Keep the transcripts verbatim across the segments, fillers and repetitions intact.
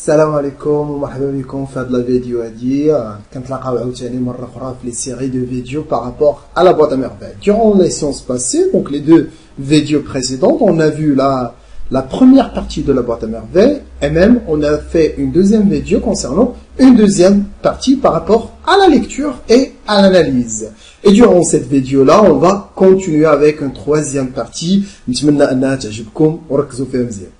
السلام عليكم ومرحبا بكم في هذه الفيديو هذه. كنتلاقاو عاوتاني مره اخرى في لي séries de vidéos par rapport à la boîte à merveilles. Durant les séances passées, donc les deux vidéos précédentes, on a vu la la première partie de la boîte à merveilles et même on a fait une deuxième vidéo concernant une deuxième partie par rapport à la lecture et à l'analyse. Et durant cette vidéo là, on va continuer avec une troisième partie. نتمنى انها تعجبكم وركزوا فيها مزيان.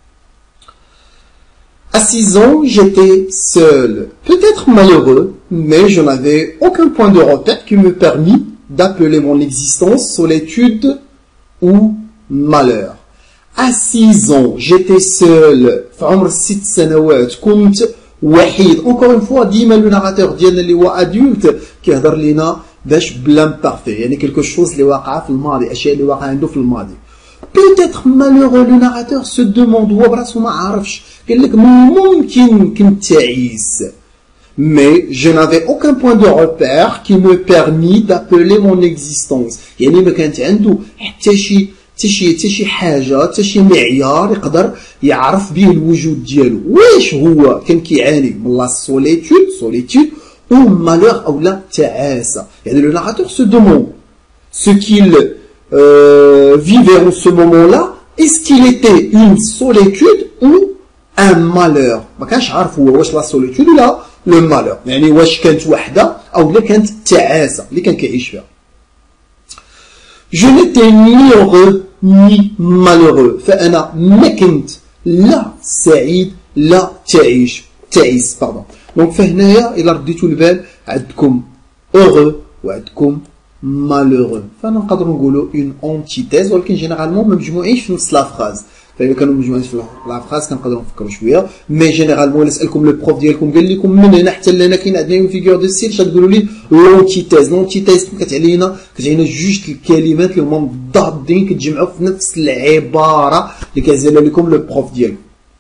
À six ans, j'étais seul, peut-être malheureux, mais je n'avais aucun point de repère qui me permit d'appeler mon existence solitude ou malheur. À six ans, j'étais seul. في عمر ست سنوات كنت وحيد. Encore une fois, ديما le narrateur ديالنا اللي هو adulte كيهضر لينا باش بلان بارفي، يعني quelque chose اللي واقعه في الماضي، اشياء اللي واقعه عنده في الماضي. Peut-être malheureux, le narrateur se demande هو براسو ما عارفش، قال لك ممكن كنت تعيس. Mais je n'avais aucun point de repère qui me permit d'appeler mon existence. يعني ما كانت عنده حتى شي حتى شي حتى شي حاجه، حتى شي معيار يقدر يعرف به الوجود ديالو. واش هو كان كيعاني من لا solitude solitude ou malheur ou la تعاسه. يعني le narrateur se demande ce qu'il euh, vivait en ce moment-là, est-ce qu'il était une solitude ou un malheur. ما كانش عارف هو واش لا solitude ولا le malheur. يعني واش كانت وحده او لا كانت تعاسه اللي كان كيعيش فيها. Je n'étais ni heureux ni malheureux. فأنا ما كنت لا سعيد لا تعيش تعيس pardon. Donc فهنايا إلا رديتوا البال عندكم heureux وعندكم malheureux. فأنا نقدروا نقولوا une antithèse ولكن جينيرالمون ما مجموعينش في نفس لا فراز. فإذا كانوا مجموعين في لا فراز كنقدروا نفكروا شوية. مي جينيرالمون إلا سألكم لو بروف ديالكم قال لكم من هنا حتى لهنا كاين عندنا اون فيغور دو ستيل غتقولوا لي لونتيتيز. لونتيتيز كتعنينا كتعنينا جوج الكلمات اللي هما مضادين كتجمعوا في نفس العبارة اللي كيعزل لكم لو بروف ديالكم.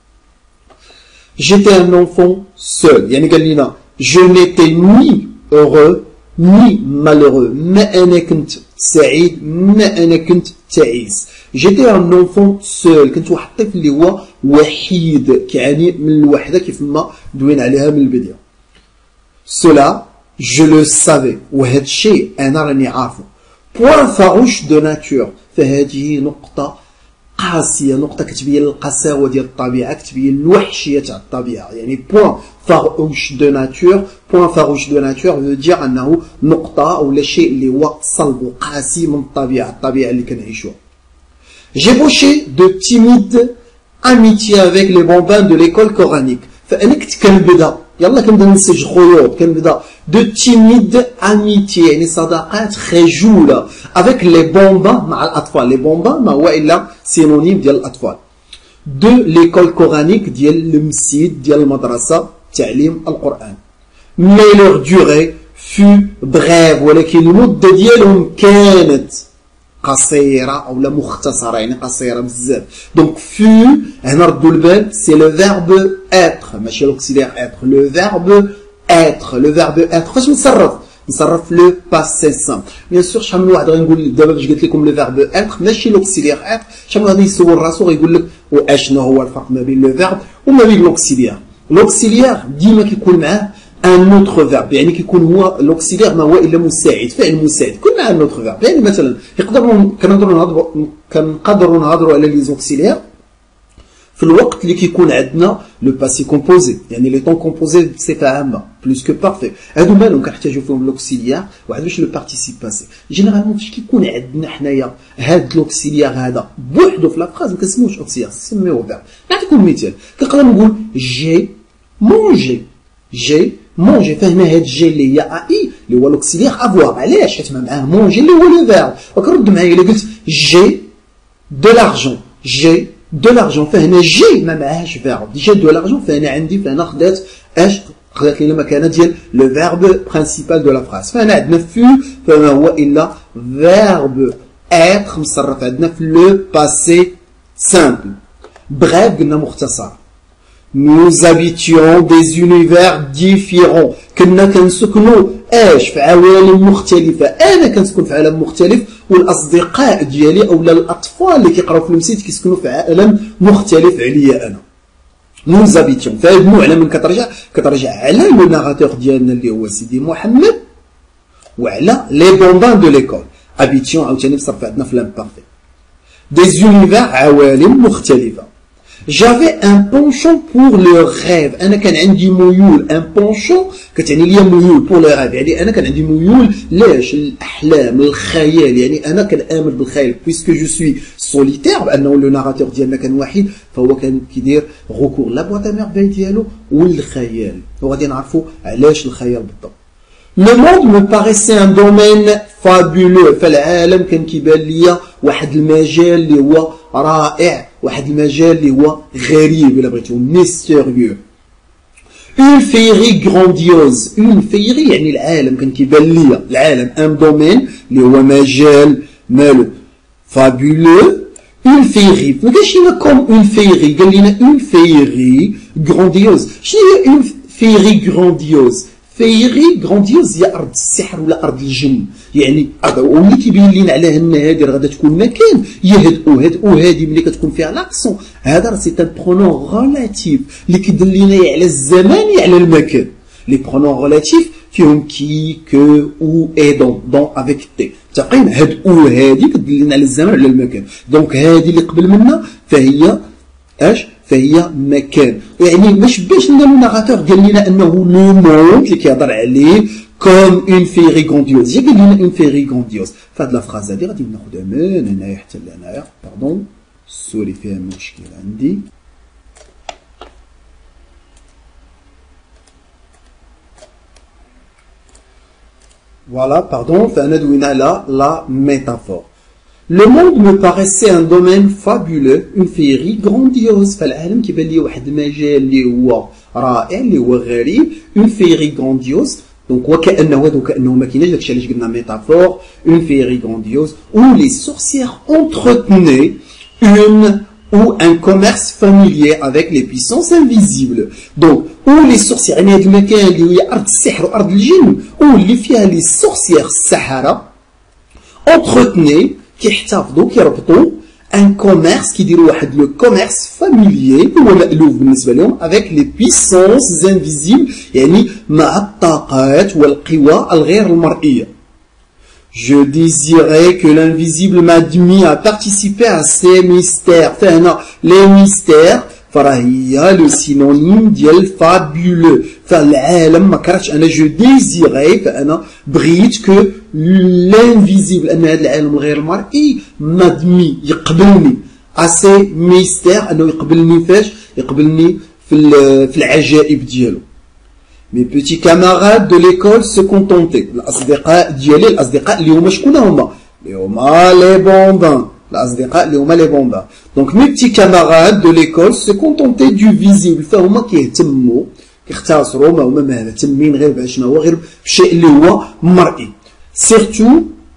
J'étais un enfant seul. يعني قال لنا je n'étais ni heureux ni malheureux. ما أنا كنت سعيد ما أنا كنت تعيس. J'étais un enfant seul. كنت واحد الطفل اللي هو وحيد كيعاني من الوحدة كيف ما دوين عليها من البداية. Cela je le savais. وهذا الشيء أنا راني عارفه. Point farouche de nature. فهذه نقطة قاسية، نقطة كتبين القساوة ديال الطبيعة، كتبين الوحشية تاع الطبيعة. يعني point farouche de nature. point farouche de nature veut dire أنه نقطة أو لا شيء اللي هو صلب وقاسي من الطبيعة، الطبيعة اللي كنعيشوها. J'ébauchais de timides amitiés avec les bambins de l'école coranique. فأنا كنت كنبدا يلا كنبدا نسج خيوط، كنبدا de timides amitiés يعني صداقات خجولة avec les bambins مع الأطفال. les bambins ما هو إلا سينونيم ديال الأطفال. de l'école coranique ديال المسجد ديال المدرسة تعليم القرآن. mais leur durée fut brève ولكن المدة ديالهم كانت قصيرة أو لا مختصرة، يعني قصيرة بزاف. دونك فو هنا ردوا البال سي لو فيرب être ماشي لوكسيليير être. لو فيرب être لو فيرب être فاش نصرف نصرف لو باسي سامبل. بيان سور شحال من واحد غنقول دابا باش قلت لكم لو فيرب être ماشي لوكسيليير être، شحال من واحد يسول راسو غيقول لك واشنو هو الفرق ما بين لو فيرب وما بين لوكسيليير. لوكسيليير ديما كيكون معاه ان اوتر فيرب، يعني كيكون هو لوكسيليير ما هو الا مساعد، فعل مساعد يكون مع ان اوتر فيرب. يعني مثلا يقدروا كنهضروا نهضروا كنقدروا نهضروا على لي زوكسيليير في الوقت اللي كيكون عندنا لو باسي كومبوزي، يعني لي طون كومبوزي بصفه عامه بلوس كو بارفي. هادو مالهم كنحتاجوا فيهم لوكسيليير وعاد باش لو بارتيسيب باسي. جينيرالمون فاش كيكون عندنا حنايا هاد لوكسيليير هذا بوحدو في لافراز ما كنسموش اوكسيليير، نسميوه فيرب. نعطيكم مثال، كنقدر نقول جي مونجي. جي مونجي فهنا هاد جي اللي هي اي اللي هو لوكسيليير افوار. علاش؟ حيت معاه مونجي اللي هو لو فيرب. وكرد معايا الا قلت جي دو لارجون. جي دو لارجون فهنا جي ما معاهش فيرب. جي دو لارجون فهنا عندي فهنا خدات اش خدات لينا مكانه ديال لو فيرب برينسيبال دو لا فراز. فهنا عندنا فو فما هو الا فيرب être مصرف عندنا في لو باسي سامبل. بريف قلنا مختصر. Nous habitions des univers différents. كنا كنسكنوا اش في عوالم مختلفة. انا كنسكن في عالم مختلف والاصدقاء ديالي اولا الاطفال اللي كيقراو في المسجد كيسكنوا في عالم مختلف عليا انا. nous habitions. فهاد المعلى من كترجع كترجع على لو ناراتور ديالنا اللي هو سيدي محمد وعلى لي بوندان دو ليكول. habitions عاوتاني بصرف عندنا في لامبارفي. des univers عوالم مختلفة. j'avais un penchant pour le rêve. انا كان عندي ميول un penchant كتعني ليا ميول pour le rêve يعني انا كان عندي ميول لاش الاحلام الخيال يعني انا كنآمن بالخيال puisque je suis solitaire بانه لو ناراتور ديالنا كان وحيد فهو كان كيدير غوكور لا بواط ميرفاي ديالو والخيال وغادي نعرفوا علاش الخيال بالضبط. Le monde me paraissait un domaine fabuleux. فالعالم كان كيبان ليا واحد المجال اللي هو رائع واحد المجال اللي هو غريب الا بغيتو ميستيريو. Une féerie grandiose. Une féerie يعني العالم كان كيبان ليا العالم ان دومين اللي هو مجال مالو fabuleux. Une féerie ما كاينش لينا كوم اون féerie قال لنا اون féerie grandiose. شنو هي اون féerie grandiose؟ féerie grandiose هي ارض السحر ولا ارض الجن يعني واللي كيبين لينا على النهادر غادا تكون مكان يهدئوا هدئوا هادي ملي كتكون فيها لاكسون هذا راه سي ان برونون غولاتيف اللي كيدل لينا يا على الزمان يا على المكان. لي برونون غولاتيف فيهم كي كو او اي دون دون افيك تي تقين هدئوا هادي كتدل لينا على الزمان وعلى المكان. دونك هادي اللي قبل منا فهي اش فهي مكان يعني ما شباش لنا الناراتور قال لنا انه لو موند اللي كيهضر عليه كوم اون فيري غونديوز جا قال لنا اون فيري غونديوز. فهاد لا فراز هادي غادي ناخذها من هنايا حتى لهنايا باردون سوري فيها مشكل عندي. فوالا باردون فانا دوينا على لا ميتافور. Le monde me paraissait un domaine fabuleux, une féerie grandiose. فالعالم كيبان لي واحد المجال اللي هو رائع اللي هو غريب une féerie grandiose. donc وكأنه هذا وكأنه ما كايناش داكشي علاش قلنا ميتافور une féerie grandiose où les sorcières entretenaient une ou un commerce familier avec les puissances invisibles. donc où les sorcières يعني هذا المكان اللي هي أرض السحر وأرض الجن واللي فيها les sorcières السحرة entretenaient كيحتفظوا كيربطوا ان كوميرس كيديروا واحد لو كوميرس فاميليي هو مألوف بالنسبه لهم افيك لي بيسونس انفيزيبل يعني مع الطاقات والقوى الغير المرئيه. Je désirais que l'invisible m'admit à participer à ces mystères. فهنا les mystères فراه هي لو سينونيم ديال فابيولو. فالعالم ما كرهتش انا جو ديزيري فانا بغيت كو لانفيزيبل ان هذا العالم الغير مرئي مادمي يقبلني اسي ميستير انه يقبلني فاش يقبلني في في العجائب ديالو. مي بيتي كاماراد دو ليكول سو كونتونتي الاصدقاء ديالي الاصدقاء اللي هما شكون هما اللي هما لي بوندان الأصدقاء اللي هما لي بوندان. دونك مي بتي كاماراد دو ليكول سو كونتونتي دو فيزيبل فهما كيهتموا كيختصروا ما هما مهتمين غير بعشنا هو غير بالشيء اللي هو مرئي. سيرتو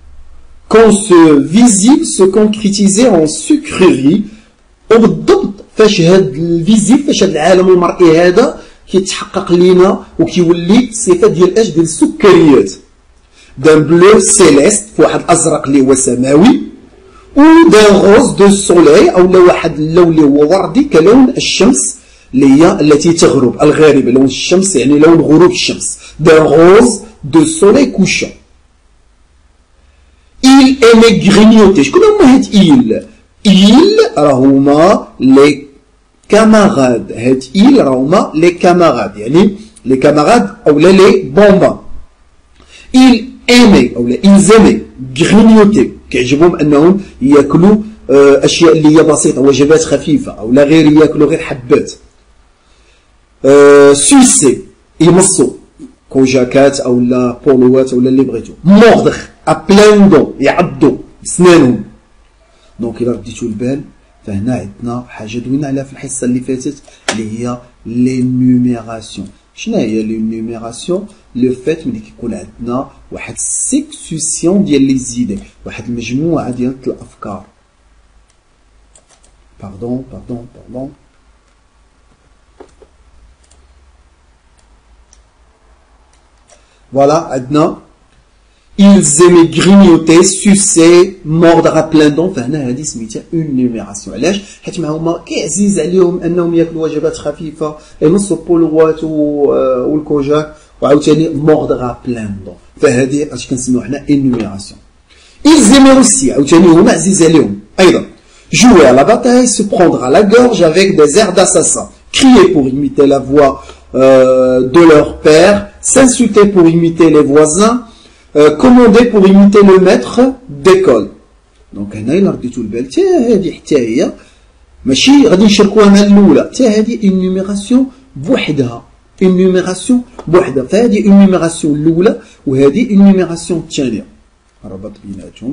كون سو فيزيبل سو كونكريتيزي اون سكريري وبالضبط فاش هاد الفيزيبل فاش هاد العالم المرئي هذا كيتحقق لينا وكيولي صفه ديال اش ديال السكريات دان بلو سيليست فواحد الازرق اللي هو سماوي ou d'un rose de soleil او لا واحد اللون اللي هو وردي كلون الشمس اللي هي التي تغرب الغاربه لون الشمس يعني لون غروب الشمس d'un rose de soleil couchant. il aimait grignoter شكون هما هاد il il راه هما لي كاماراد هاد il راه هما لي كاماراد يعني لي كاماراد او لا لي بومبان. il aimait او لا ils aimaient grignoter كيعجبهم انهم ياكلوا اشياء اللي هي بسيطه وجبات خفيفه او لا غير ياكلوا غير حبات. سويسي يمصوا كوجاكات او لا بولوات ولا اللي بغيتو. موردغ ابلان دون يعضوا بسنانهم. دونك الا رديتو البال فهنا عندنا حاجه دوينا عليها في الحصه اللي فاتت اللي هي لي نوميراسيون. شنو هي لي نوميراسيون؟ لو فات ملي كيكون عندنا واحد سيكسيسيون ديال لي زيدي واحد المجموعه ديال الافكار. باردون باردون باردون فوالا عندنا ils aimaient grignoter, sucer, mordre à plein dents. فهنا هذه سميتها une numération. علاش؟ حيت ما هما كيعزيز عليهم انهم ياكلوا وجبات خفيفه ينصوا البولوات والكوجاك وعاوتاني mordre à plein dents. فهذه اش كنسميوها حنا une numération. ils aimaient aussi عاوتاني هما عزيز عليهم ايضا jouer à la bataille, se prendre à la gorge avec des airs d'assassin, crier pour imiter la voix euh, de leur père, s'insulter pour imiter les voisins, euh, commander pour imiter le maître d'école. Donc هنا إلا رديتو البال حتى هذه حتى هي ماشي غادي نشاركوها مع الأولى، حتى هذه une numération بوحدها، une numération بوحدها، فهذه une numération الأولى وهذه une numération الثانية. ربط بيناتهم.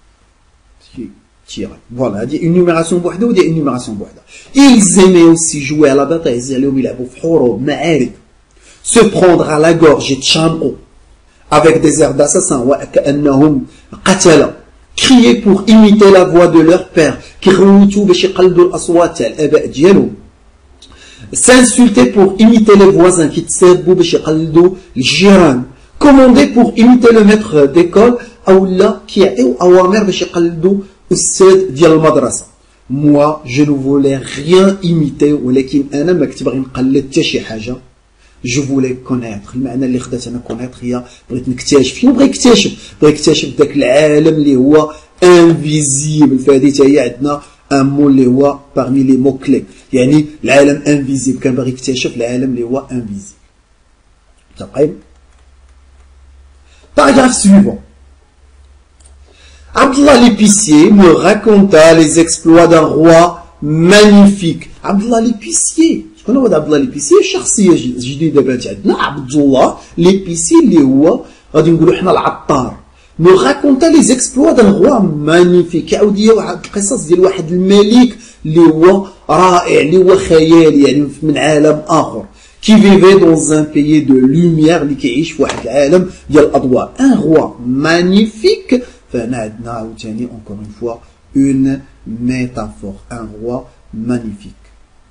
Voilà, une numération بوحدة ودي une numération بوحدة. Ils aimaient aussi jouer à la bataille, يزالهم يلعبوا في حروب معارك. Se prendre à la gorge يتشامقوا avec des airs d'assassin وكأنهم قتلة. Crier pour imiter la voix de leur père كيغوتوا باش يقلدوا الأصوات تاع الآباء ديالهم. S'insulter pour imiter les voisins كيتسابوا باش يقلدوا الجيران. Commander pour imiter le maître d'école أو لا كيعطيو أوامر باش يقلدوا السيد ديال المدرسة. Moi, je ne voulais rien imiter ولكن أنا ما كنت باغي نقلد حتى شي حاجة. Je voulais connaître. المعنى اللي خدات أنا connaître هي بغيت نكتشف. شنو بغي يكتشف؟ بغي يكتشف ذاك العالم اللي هو invisible. فهذه حتى هي عندنا ان مو اللي هو parmi les mots clés. يعني العالم invisible. كان باغي يكتشف العالم اللي هو invisible. طيب. Paragraphe suivant. Abdallah l'épicier me raconta les exploits d'un roi magnifique. Abdallah l'épicier. شكون هو Abdallah l'épicier؟ شخصية جديدة بانت عندنا. Abdallah l'épicier اللي هو غادي نقولوا حنا العطار. me raconta les exploits d'un roi magnifique. يعاود ليا واحد القصص ديال واحد الملك اللي هو رائع اللي هو خيالي يعني من عالم آخر. qui vivait dans un pays de lumière اللي كيعيش في واحد العالم ديال الأضواء. un roi magnifique. فهنا عندنا عاوتاني encore une fois une métaphore, un roi magnifique.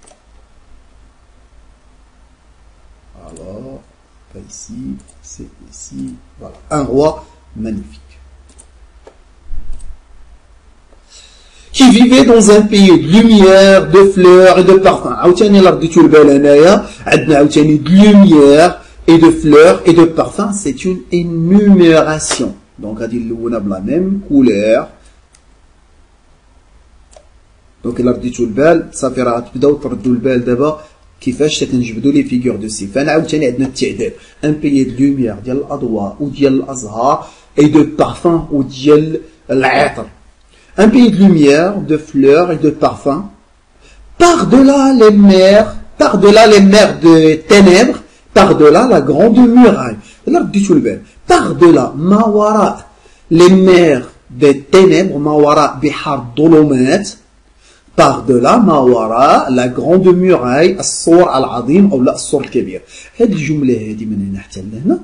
Alors, pas ici, c'est ici, voilà, un roi magnifique. Qui vivait dans un pays de lumière, de fleurs et de parfums. عاوتاني لا رديتو البال هنايا عندنا عاوتاني de lumière et de fleurs et de parfums, c'est une énumération. Donc, غادي نلونها بلا ميم كولور. دونك الا رديتو البال صافي راه تبداو تردوا البال دابا كيفاش تنجبدوا لي فيغور دو سي. فانا عاوتاني عندنا التعداد ان بيي دو لوميير ديال الاضواء وديال الازهار اي دو بارفان وديال العطر. ان بيي دو لوميير دو فلور اي دو بارفان. par delà les mers par delà les mers de ténèbres par delà la grande muraille. الا رديتو البال par delà ما وراء les mers des ténèbres ما وراء بحار الظلمات par delà ما وراء la grande muraille السور العظيم او لا السور الكبير. هذه الجمله هذه من هنا حتى لهنا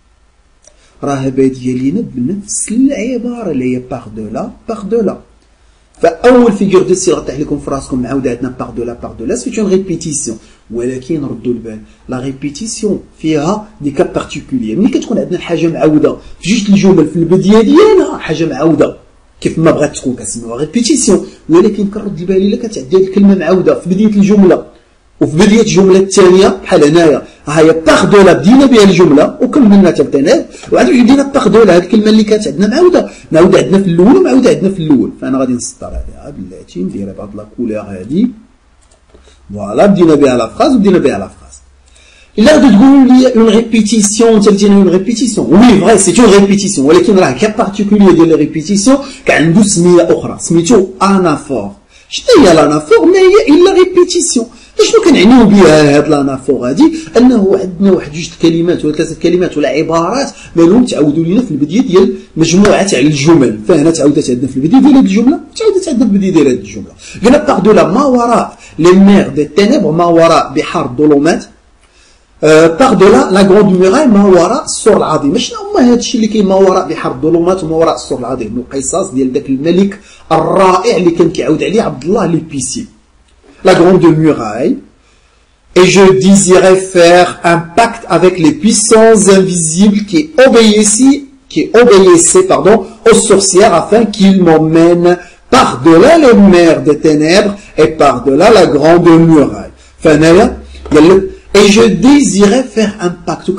راها باديه لينا بنفس العباره اللي هي par delà par delà. فاول فيغور دو سي غطيح لكم في راسكم معاوده عندنا par delà par delà سي اون ريبيتيسيون. ولكن ردوا البال لا ريبيتيسيون فيها دي كاب بارتيكولير. ملي كتكون عندنا الحاجه معاوده في جوج الجمل في البدايه ديالها حاجه معاوده كيف ما بغات تكون كنسميوها ريبيتيسيون. ولكن كنرد البال الا كتعدي هذه الكلمه معاوده في بدايه الجمله وفي بدايه الجمله الثانيه بحال هنايا ها هي باغ دولا بدينا بها الجمله وكملنا حتى الثاني وعاد بدينا باغ دولا هذه الكلمه اللي كانت عندنا معاوده معاوده عندنا في الاول ومعاوده عندنا في الاول. فانا غادي نسطر عليها بلاتي نديرها بهاد لا كولور هذه. فوالا بدينا بها لا فراز وبدينا بها لا فراز. إلا غادي تقولوا لي اون ريبيتيسيون تلتينا اون ريبيتيسيون وي فري سي اون ريبيتيسيون ولكن راه كا بارتيكولير ديال لي ريبيتيسيون كان عنده سميه اخرى سميتو انافور. شنو هي الانافور؟ ما هي الا ريبيتيسيون. شنو كنعنيو بها هاد الانافور هادي؟ انه عندنا واحد جوج كلمات ولا ثلاثه كلمات ولا عبارات مالهم تعاودوا لينا في البدايه ديال مجموعه تاع الجمل. فهنا تعاودت عندنا في البدايه ديال هاد الجمله تعاودت عندنا في البدايه ديال هاد الجمله. قلنا باغ دولا ما وراء لي مير دي تينيبر ما وراء بحار الظلمات. باغ دولا لا غروند ميراي ما وراء السور العظيم. شنو هما هادشي اللي كاين ما وراء بحار الظلمات وما وراء السور العظيم؟ القصص ديال داك الملك الرائع اللي كان كيعاود عليه عبد الله ليبيسي. La grande muraille, et je désirais faire un pacte avec les puissances invisibles qui obéissent qui obéissait, pardon, aux sorcières afin qu'ils m'emmènent par-delà les mers des ténèbres et par-delà la grande muraille. Et je désirais faire un pacte,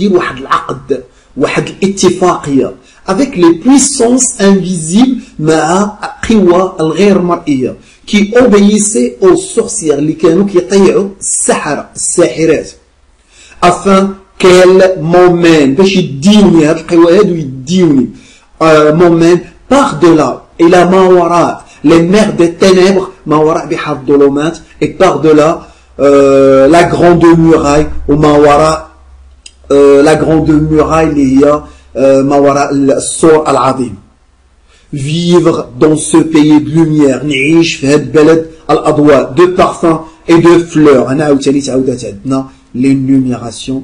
avec les puissances invisibles qui obéissaient aux sorcières afin qu'elles m'emmènent m'emmènent par-delà et la mawara, les mers des ténèbres, mawara bihar dolomat, et par-delà euh, la grande muraille, ou mawara, euh, la grande muraille, il y a euh, mawara al-sur al-adim. Vivre dans ce pays de lumière, ni'ish fahad balad al-adwa, de parfums et de fleurs. Ana aoutali ta'oudat adna l'énumération.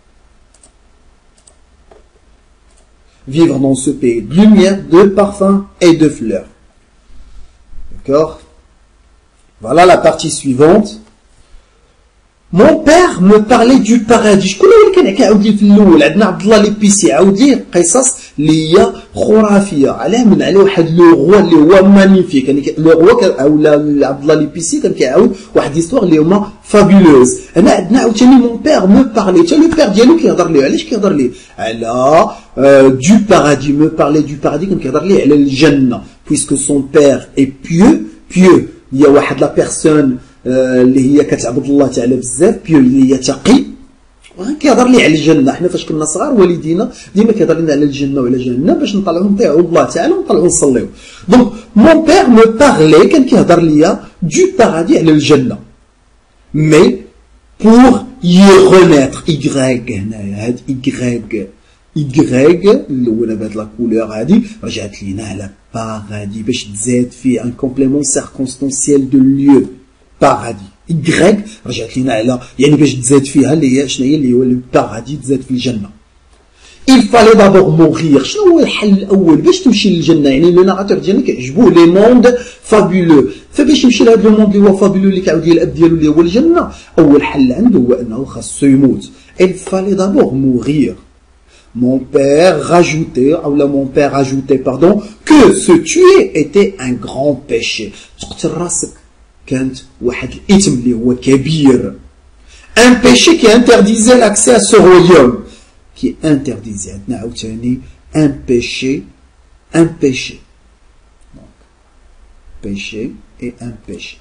Vivre dans ce pays de lumière, de parfums et de fleurs. D'accord? Voilà la partie suivante. Mon père me parlait du paradis. Je connais quelqu'un qui a dit في الأول عندنا عبد الله ليبيسي عاود ليه قصص اللي هي خرافية علاه من عليه واحد لو غوا اللي هو مانيفيك يعني لو غوا او عبد الله ليبيسي كان كيعاود واحد ليستوار اللي هما فابيلوز. هنا عندنا عاوتاني مون بير مو بارلي حتى لو بير ديالو كيهضر ليه علاش كيهضر ليه على du paradis me parlait du paradis كان كيهضر ليه على الجنة puisque son père est pieux pieux il y a واحد لا بيرسون اللي هي كتعبد الله تعالى بزاف بيو اللي هي تقي كيهضر لي على الجنه. حنا فاش كنا صغار والدينا ديما كيهضر لنا على الجنه وعلى جهنم باش نطلعوا نطيعوا الله تعالى ونطلعوا نصليو. دونك مون بير مو بارلي كان كيهضر ليا دو بارادي على الجنه مي بور y renaître y هنايا هاد y y الاولى بهاد لا كولور هادي رجعت لينا على بارادي باش تزاد فيه ان كومبليمون سيركونستانسيال دو ليو paradis. Y رجعت لينا على يعني باش تزاد فيها اللي هي شنو هي اللي هو البارادي تزاد في الجنه. Il fallait d'abord mourir. شنو هو الحل الاول باش تمشي للجنه؟ يعني لو ناراتور ديالنا كيعجبوه لي موند فابولو، فباش يمشي لهذا لو موند اللي هو فابولو اللي كيعاود يلعب ديالو اللي هو الجنه اول حل عنده هو انه خاصو يموت. Il fallait d'abord mourir. Mon père rajoutait, ou là mon père ajoutait, pardon, que se tuer était un grand péché. تقتل راسك كانت واحد الإثم اللي هو كبير. Un péché qui interdisait l'accès à ce royaume. Qui interdisait عندنا عاوتاني un péché, un péché. Donc, péché et un péché.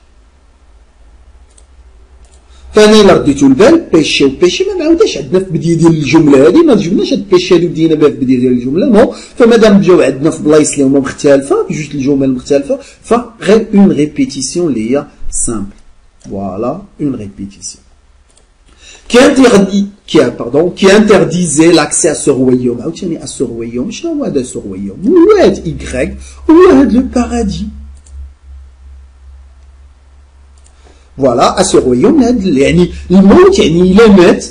فانا الا رديتو البال بيشي وبيشي ما نعاودهاش عندنا في بدايه ديال الجمله هذه ما جبناش هاد البيشي هادو بدينا بها في بدايه ديال الجمله نو فمادام جاو عندنا في بلايص اللي هما مختلفه جوج الجمل مختلفه فغير اون ريبيتيسيون اللي هي سامبل فوالا اون ريبيتيسيون qui interdit qui pardon qui interdisait l'accès à ce royaume عاوتاني à ce royaume شنو هو هذا ce royaume هو هاد y هو هاد لو باراديس. Voilà, à ce royaume, يعني الموت يعني إلا مات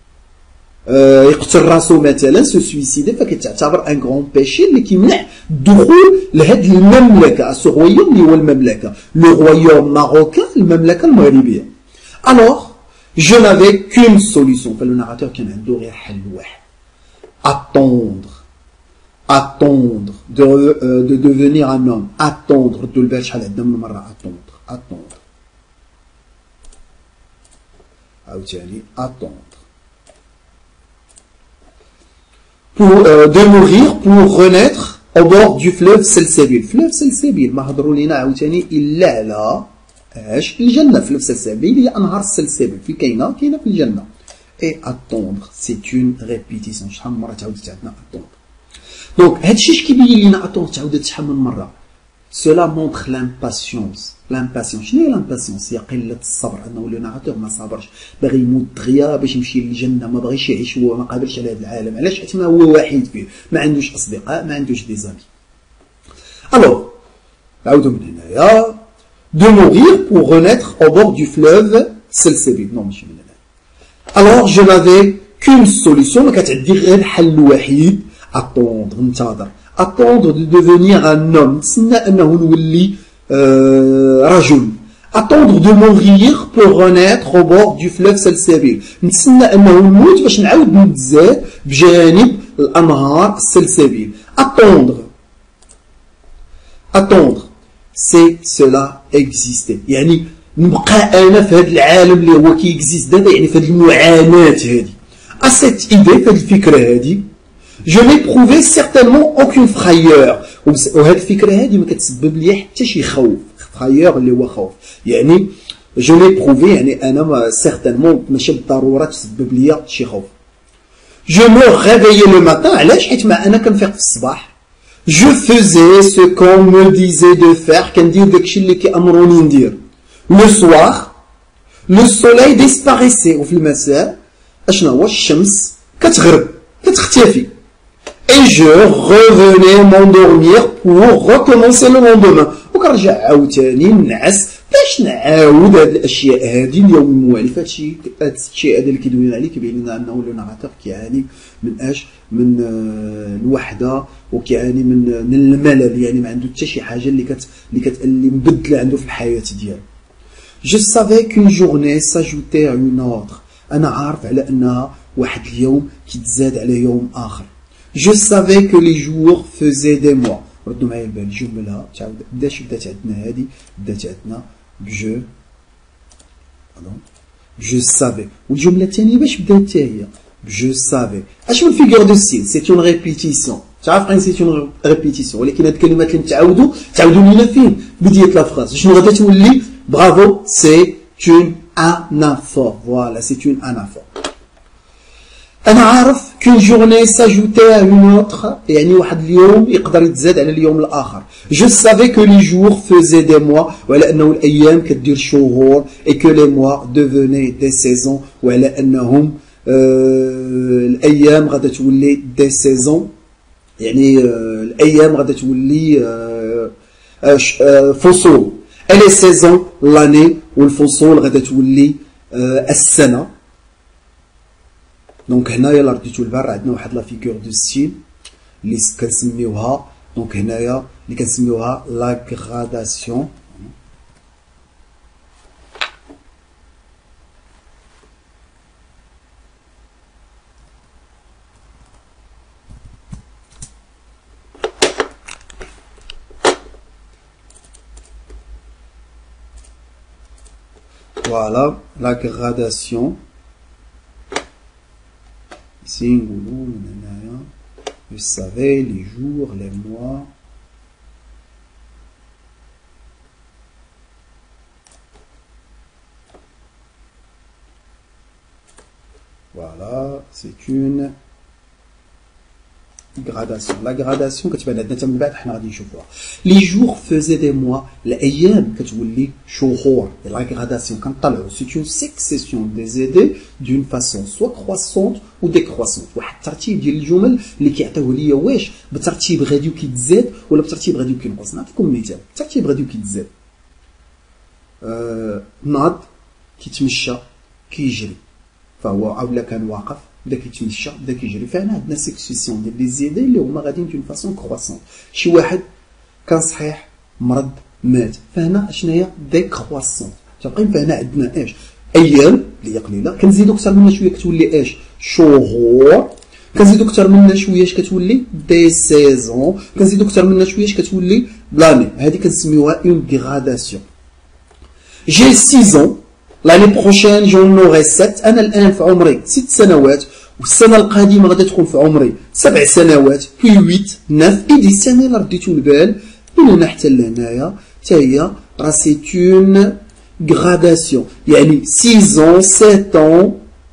يقتل راسو مثلا سو سويسيدي فكتعتبر ان غران بيشي اللي كيمنع الدخول لهاد المملكة. à ce royaume اللي هو المملكة لو رويوم ماروكان المملكة المغربية. Alors, je n'avais qu'une solution. فالو ناراتور كان عنده غير حل واحد. Attendre. Attendre de, euh, de devenir un homme. Attendre ردوا البال شحال عندنا من مرة attendre. Attendre. عاوتاني attendre pour euh, de mourir pour renaître au bord du fleuve Salsabil. fleuve Salsabil ما هضروا لينا عاوتاني الا على اش الجنه. fleuve Salsabil هي انهار السلسبيل في كاينه كاينه في الجنه. et attendre c'est une répétition. شحال من مره تعاودت عندنا attendre. دونك هادشي اش كيبين لينا attendre تعاودت شحال من مره. cela montre l'impatience. l'impatience شنو هي l'impatience؟ هي قله الصبر انه لو ناراتور ما صابرش باغي يموت دغيا باش يمشي للجنه ما بغيش يعيش هو ما قابلش على هذا العالم. علاش؟ حيت ما هو وحيد فيه ما عندوش اصدقاء ما عندوش دي زامي. الوغ نعاودو من هنايا de mourir pour renaître au bord du fleuve Salsabil. نو ماشي من هنا. alors je n'avais qu'une solution ما كتعدي غير حل وحيد attendre ننتظر. attendre de devenir un homme نتسنى انه نولي Euh, رجل attendre de mourir pour renaître au bord du fleuve Salsabil. نتسنى أنه نموت باش نعاود نتزاد بجانب الأنهار Salsabil. Attendre. Attendre. C'est cela exister. يعني نبقى أنا في هذا العالم اللي هو كي existe دابا يعني في هذه المعاناة هذه. À cette idée, في هذه الفكرة هذه je n'éprouvais certainement aucune frayeur. وهذه الفكرة هذه ما كتسبب لي حتى شي خوف. frayeur اللي هو خوف. يعني je l'éprouvé يعني أنا certainement ماشي بالضرورة تسبب لي شي خوف. je me réveillais le matin علاش؟ حيت ما أنا كنفيق في الصباح. je faisais ce qu'on me disait de faire كندير داكشي اللي كيأمروني ندير. le soir le soleil disparaissait وفي المساء اشنا هو الشمس كتغرب كتختفي. et je revenais m'endormir pour recommencer le lendemain. وكنرجع عاوتاني نعس باش نعاود هاد الاشياء هادي اليوم الموالف. هادشي هاد الشيء هذا اللي كيدوي عليه كيبين لنا انه لو ناراتور كيعاني من اش من الوحده وكيعاني من من الملل. يعني ما عنده حتى شي حاجه اللي كت اللي كت اللي مبدله عنده في الحياه ديالو. je savais qu'une journée s'ajoutait à une autre. انا عارف على انها واحد اليوم كيتزاد على يوم اخر. je savais que les jours faisaient des mois. ردوا معايا البال الجمله تعاود بداش بدات عندنا هذه بدات عندنا بجو pardon je savais. والجمله الثانيه باش بدات حتى هي je savais. اش من فيغور دو ستيل سي اون ريبيتيسيون. تعرف ان سي اون ريبيتيسيون ولكن هاد الكلمات اللي متعاودوا تعاودوا لينا فين بدايه لا فراز شنو غادا تولي برافو سي اون anaphore. Voilà, c'est une anaphore. أنا عارف qu'une journée s'ajoutait à une autre. يعني واحد اليوم يقدر يتزاد على اليوم الآخر. Je savais que les jours faisaient des mois. وعلى أنه الأيام كدير شهور. Et que les mois devenaient des saisons. وعلى أنهم آه الأيام غادا تولي des saisons. يعني آه الأيام غادا تولي آه آه آه فصول. Et les saisons l'année. والفصول غادا تولي آه السنه. دونك هنايا الا رديتو البال عندنا واحد لا فيغور دو ستيل اللي كنسميوها دونك هنايا اللي كنسميوها لا غراداسيون. Voilà, la gradation. Ici, vous savez, les jours, les mois. Voilà, c'est une gradation. La gradation كتبان عندنا من بعد حنا غادي نشوفوها. Les jours faisaient des mois. الأيام كتولي شهور. La gradation كنطلعوا c'est une succession des idées d'une façon soit croissante ou décroissante. واحد الترتيب ديال الجمل اللي كيعطيوه ليا واش بترتيب غادي كيتزاد ولا بترتيب غادي كينقص. نعطيكم مثال. الترتيب غادي كيتزاد. آه ناض كيتمشى كيجري فهو اولا كان واقف بدا كيتمشى بدا كيجري. فهنا عندنا سيكسيسيون ديال لي زيدي اللي هما غاديين دون فاسون كرواسون. شي واحد كان صحيح مرض مات فهنا شناهي ديكرواسون. تبقين فهنا عندنا ايش ايام اللي هي قليله كنزيدو اكثر منها شويه كتولي ايش شهور. كنزيدو اكثر منها شويه اش كتولي دي سيزون. كنزيدو اكثر منها شويه اش كتولي لاني. هذه كنسميوها اون ديغراداسيون. جي six ans. L'année prochaine j'en aurai sept. أنا الآن في عمري ست سنوات والسنة القادمة غادي تكون في عمري سبع سنوات puis huit neuf et dix. أنا إلا رديتو البال من هنا حتى لهنايا حتى هي راه سي اون غراداسيون. يعني six ans sept ans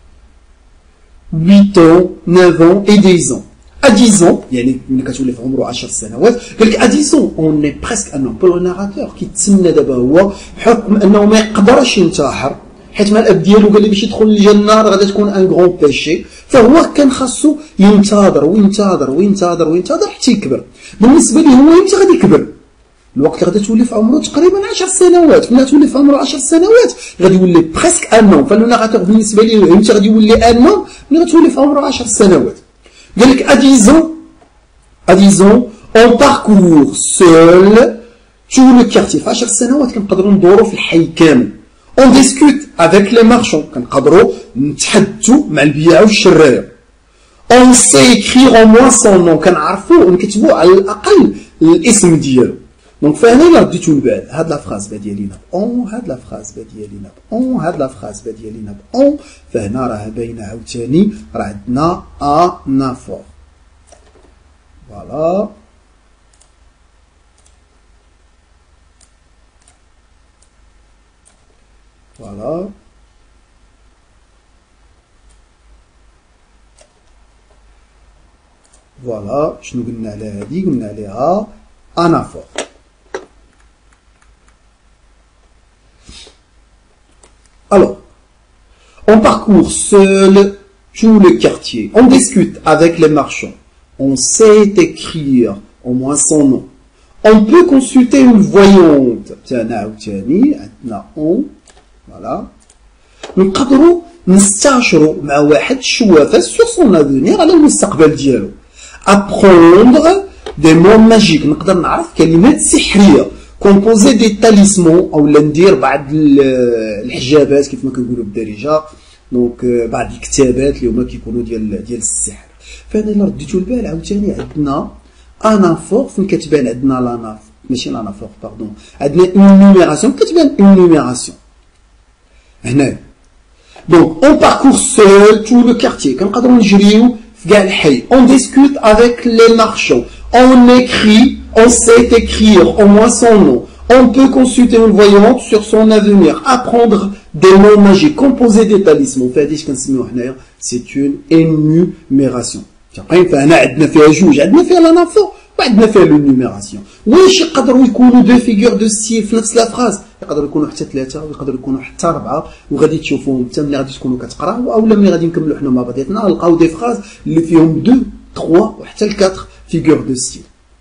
huit ans neuf ans et dix ans. à dix ans يعني ملي كتولي في عمره عشر سنوات قال لك à dix ans on est presque un homme. le narrateur كيتسنى دابا هو بحكم انه ما يقدرش ينتحر حيت ما الاب ديالو قال لي باش يدخل للجنه راه غادي تكون ان غران بيشي. فهو كان خاصو ينتظر وينتظر وينتظر وينتظر حتى يكبر. بالنسبه ليه هو امتى غادي يكبر؟ الوقت اللي غادي تولي في عمره تقريبا عشر سنوات. ملي تولي في عمره عشر سنوات غادي يولي بريسك ان نون. فلو ناراتور بالنسبه ليه امتى غادي يولي ان نون؟ ملي غتولي في عمره عشر سنوات. قال لك à dix ans à dix ans on parcourt seul tout le quartier. في عشر سنوات كنقدروا ندوروا في الحي كامل. On discute avec les marchands. كنقدروا نتحدثوا مع البياع والشرايه. On sait écrire au moins son nom. كنعرفوا ونكتبوا على الأقل الاسم ديالو. دونك فهنا إلا رديتو لبعد هاد لا فراز بادية لينا بأون، هاد لا فراز بادية لينا بأون، هاد لا فراز بادية لينا بأون، فهنا راه باينة عاوتاني راه عندنا أنافور. فوالا. فوالا. فوالا. شنو قلنا على هادي؟ قلنا عليها أنافور. Alors, on parcourt seul tout le quartier. On discute avec les marchands. On sait écrire au moins son nom. On peut consulter une voyante. On. Voilà. Nous pouvons نستعشروا مع واحد الشوافة sur son avenir على المستقبل ديالو. Apprendre des mots magiques. نقدر نعرف كلمات سحرية. composer des talismans او ندير بعض الحجابات كيف ما كنقولوا بالدارجه. دونك بعض الكتابات اللي هما كيكونوا ديال ديال السحر. فهنا الا رديتو البال عاوتاني عندنا انافور فين كتبان عندنا لاناف ماشي لانافور باردون عندنا اون نيميراسيون كتبان اون نيميراسيون هنا. دونك اون باركور سول تو لو كارتيي كنقدروا نجريو في كاع الحي. اون ديسكوت افيك لي مارشون. اون écrit. On sait écrire au moins son nom. On peut consulter une voyante sur son avenir. Apprendre des mots magiques. Composer des talismans. C'est une énumération. فهنا عندنا فيها جوج. عندنا فيها l'anaphore وعندنا فيها l'énumération. واش يقدروا يكونوا دو فيغور دو ستيل في نفس لا فراز؟ يقدروا يكونوا حتى ثلاثة ويقدروا يكونوا حتى أربعة وغادي تشوفوهم حتى ملي غادي تكونوا كتقراو أولا ملي غادي نكملوا حنا مع بعضياتنا نلقاو دي فراز اللي فيهم دو تخوا وحتى لكاتر فيغور دو ستيل.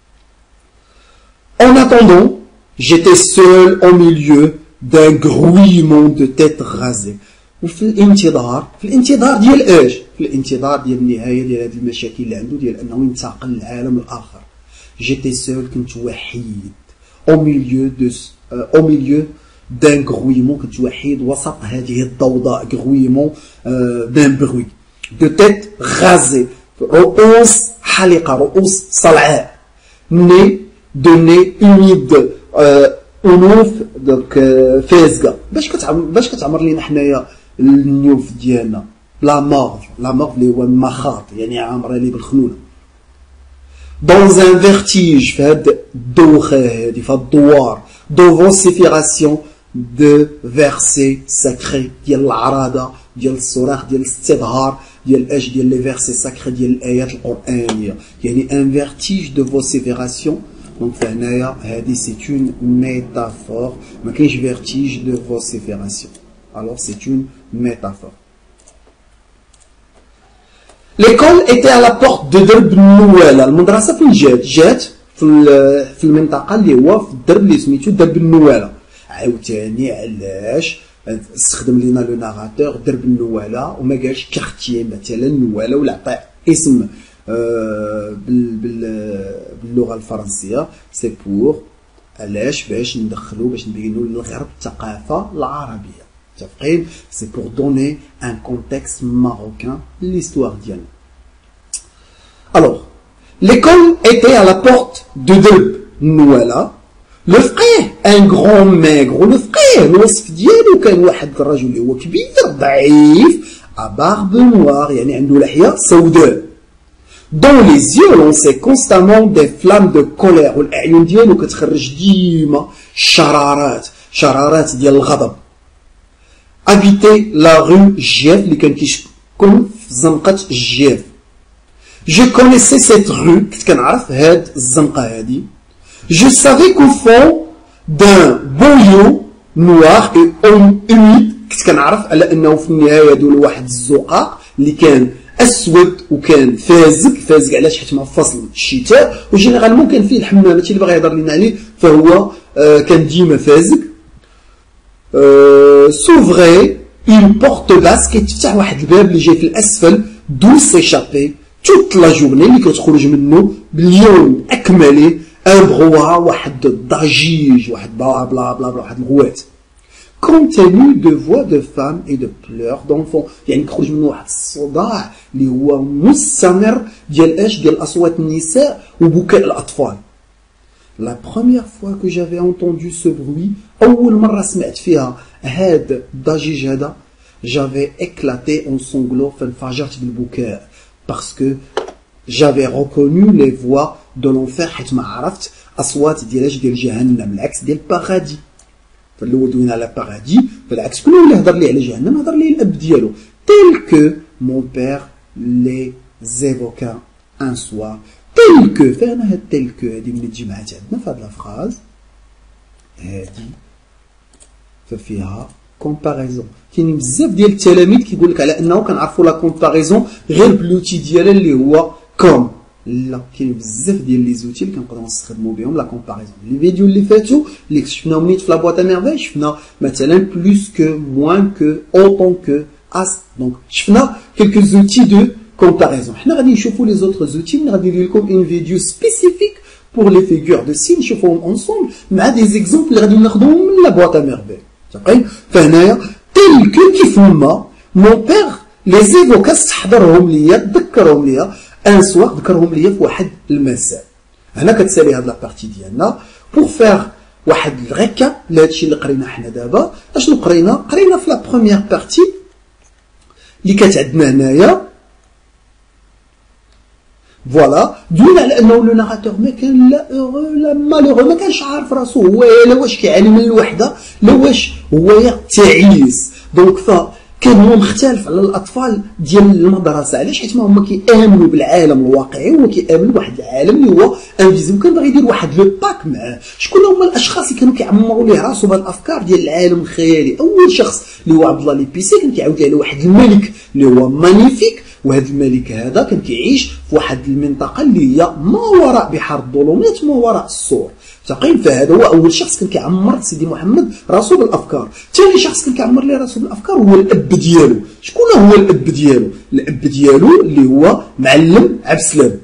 En attendant, j'étais seul au milieu d'un grouillement de têtes rasées. وفي الانتظار في الانتظار ديال اش؟ في الانتظار ديال النهايه ديال هذه المشاكل اللي عنده ديال انه ينتقل للعالم الاخر. J'étais seul كنت وحيد. Au milieu de euh, au milieu d'un grouillement كنت وحيد وسط هذه الضوضاء grouillement euh, d'un bruit. De têtes rasées. رؤوس حلقه رؤوس صلعاء. Nez de nez humide انوف دونك فازقه. باش كتعمر باش كتعمر لينا حنايا النيوف ديالنا لا مورف لا مورف اللي هو المخاط يعني عامره لي بالخنونه. dans un vertige في هاد الدوخه هادي في هاد الدوار دو فوسيفيراسيون دو فيرسي ساكري ديال العراضه ديال الصراخ ديال الاستظهار ديال اش ديال لي فيرسي ساكري ديال الايات القرانيه يعني ان فيرتيج دو فوسيفيراسيون. Donc, c'est une métaphore. Mais je vertige de vocifération. Alors, c'est une métaphore. L'école était à la porte de Derb Nouala. المدرسة فين جات؟ جات في في المنطقة اللي هو في الدرب اللي سميتو درب النوالة. عاوتاني علاش استخدم لنا لو ناراتور درب النوالة وما قالش كارتيي مثلا النوالة ولا عطى اسم باللغه الفرنسيه. سي بور علاش باش ندخلوا باش نبينوا للغرب الثقافه العربيه متفقين. سي بور دوني ان كونتكست ماروكان ليستوار ديالنا. الوغ l'école était à la porte de Derb Nouala. لو فقيه ان غران ماغر لو فقيه الوصف ديالو كان واحد الرجل اللي هو كبير ضعيف ا بارب نوار يعني عنده لحيه سوداء. Dans les yeux, on sait constamment des flammes de colère. والأعين ديالو كتخرج ديما شرارات شرارات ديال الغضب. Habiter la rue Gief اللي كان كيسكن في زنقة الجيف. Je connaissais cette rue كنت كنعرف هاد الزنقة هادي. Je savais qu'au fond d'un boyau noir et humide كنت كنعرف على أنه في النهاية دون واحد الزقاق اللي كان اسود وكان فازق. فازق علاش؟ حيت ما فصل الشتاء وجينيرالمون كان فيه الحمامات اللي باغي يهضر لنا عليه فهو آه كان ديما فازق. آه سوفغي اون بورت باس كيتفتح واحد الباب اللي جاي في الاسفل دو سيشابي توت لا جورني اللي كتخرج منه باليوم اكمله ان brouhaha, واحد الضجيج, واحد بلا بلا بلا بلا, واحد الغوات. contenu de voix de femmes et de pleurs d'enfants. يعني كخرج منه واحد الصداع اللي هو مستمر ديال اش ديال اصوات النساء وبكاء الاطفال. La première fois que j'avais entendu ce bruit, أول مرة سمعت فيها هاد الضجيج هذا, j'avais éclaté en sanglots, فانفجرت بالبكاء, parce que j'avais reconnu les voix de l'enfer, حيت ما عرفت اصوات ديال اش ديال جهنم, العكس ديال البارادي. فالاول دوينا على بارادي, بالعكس كل اللي هضر لي على جهنم هضر لي الاب ديالو. tel que mon père les évoqua un soir. tel que, فانا هاد tel que هادي ملي تجي معها عندنا في هاد لافراز هادي ففيها كومباريزون. كاينين بزاف ديال التلاميذ كيقول لك على انه كنعرفوا لا كومباريزون غير بلوتي ديالها اللي هو كوم. لا, كاين بزاف ديال لي زوتي اللي كنقدروا نستخدموا بهم لا كومباريزون. لي فيديو اللي فاتوا اللي شفناهم نيت في لا بواط ا ميرفاي, شفنا مثلا بلوس كو, موان كو, اوتون كو, اس. دونك شفنا كلكو زوتي دو كومباريزون. حنا غادي نشوفوا لي زوتر زوتي, ملي غادي ندير لكم ان فيديو سبيسيفيك بور لي فيغور دو سين, نشوفوهم اونصومبل مع دي زيكزومبل اللي غادي ناخذوهم من لا بواط ا ميرفاي. تقين فهنايا تيل كو كيف هما مون بيغ لي زيفوكا, استحضرهم ليا, تذكرهم ليا ان سوار, ذكرهم ليا في واحد المساء. هنا كتسالي هاد لابارتي ديالنا بور فيغ واحد الغيكاب لهادشي اللي قرينا حنا دابا. اشنو قرينا؟ قرينا في لا بروميير بارتي اللي كانت عندنا هنايا, فوالا, دوينا على انه لو ناراتور ما كان لا اورو لا مالوغو, ما كانش عارف راسو هو لا واش كيعاني من الوحده لا واش هو تعيس. دونك ف كان هو مختلف على الاطفال ديال المدرسه. علاش؟ حيت ما هما كيامنوا بالعالم الواقعي, وهو كيامن بواحد العالم اللي هو انفيزيبل, كان باغي يدير واحد لو باك معاه. شكون هما الاشخاص اللي كانوا كيعمروا ليه راسو بهاد الافكار ديال العالم الخيالي؟ اول شخص اللي هو عبد الله ليبيسي, كان كيعاود على واحد الملك اللي هو مانيفيك, وهذا الملك هذا كان كيعيش في واحد المنطقه اللي هي ما وراء بحار الظلمات, ما وراء السور. تقين فهذا هو اول شخص كان كيعمر سيدي محمد راسو بالافكار. ثاني شخص كان كيعمر ليه راسو بالافكار هو الاب ديالو. شكون هو الاب ديالو؟ الاب ديالو اللي هو معلم عبد السلام.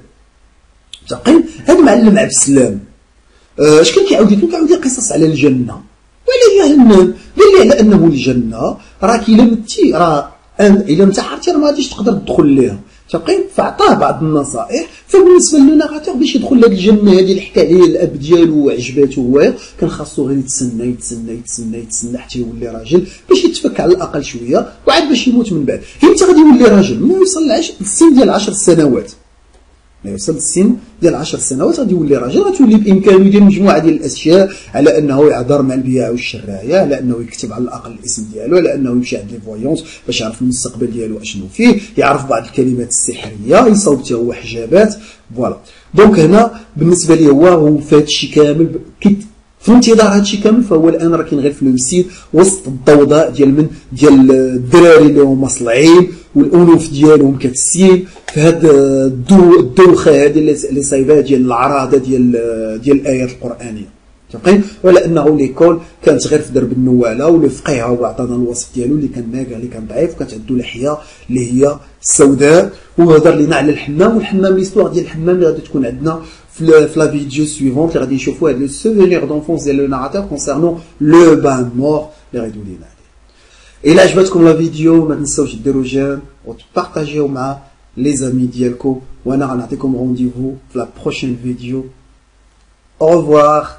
تقين هذا معلم عبد السلام اش كان كيعاود كان كيعاود قصص على الجنه وعلى جهنم. قال لي على انه الجنه راك الا متي راه الا انتحرتي راه ما غاديش تقدر تدخل ليها. تقين فعطاه بعض النصائح. فبالنسبه لو ناراتور باش يدخل لهاد الجنه هذه اللي حكى عليها الاب ديالو وعجباتو هو, كان خاصو غير يتسنى يتسنى يتسنى يتسنى حتى يولي راجل باش يتفك على الاقل شويه, وعاد باش يموت من بعد. امتى غادي يولي راجل؟ ملي يوصل للسن ديال عشر سنوات. ملي يوصل للسن ديال عشر سنوات غادي يولي راجل, غتولي بامكانه يدير مجموعه ديال الاشياء, على انه يهضر مع البياع والشرايه, على انه يكتب على الاقل الاسم ديالو, على انه يمشي عند لي فويونس باش يعرف المستقبل ديالو اشنو فيه, يعرف بعض الكلمات السحريه, يصاوب حتى هو حجابات. فوالا. دونك هنا بالنسبه لي هو هو في هذا الشيء كامل كيت في انتظار هذا الشيء كامل. فهو الان راه كاين غير في المسير وسط الضوضاء ديال من ديال الدراري اللي هما صلعين والانوف ديالهم كتسيل في هذا الدو الدوخه هذه اللي صايبه ديال العراضه ديال ديال الايات القرانيه. تقين ولا انه ليكول كانت غير في درب النواله, والفقيه هو عطانا الوصف ديالو اللي كان ناقع اللي كان ضعيف, وكانت عنده لحيه اللي هي سوداء, وهضر لينا على الحمام. والحمام ليستوار ديال الحمام اللي غادي تكون عندنا في في لا فيديو سويفونت اللي غادي نشوفوا هذا لو سوفينير دونفونس ديال لو ناراتور كونسيرنون لو بان مور اللي غيدوي لينا عليه. الا عجبتكم لا فيديو ما تنساوش ديروا جيم وتبارطاجيو مع لي زامي ديالكم, وانا غنعطيكم رونديفو في لا بروشين فيديو. Au revoir.